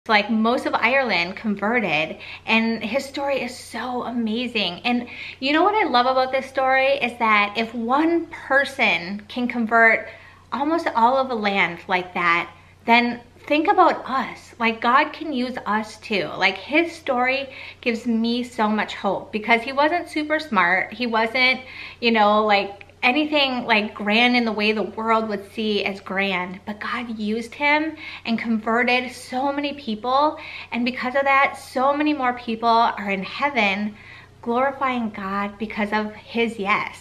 like most of Ireland converted, and his story is so amazing. And you know what I love about this story is that if one person can convert almost all of the land like that, then think about us. Like, God can use us too. Like, his story gives me so much hope, because he wasn't super smart. He wasn't, you know, like anything like grand in the way the world would see as grand, but God used him and converted so many people. And because of that, so many more people are in heaven glorifying God because of his yes.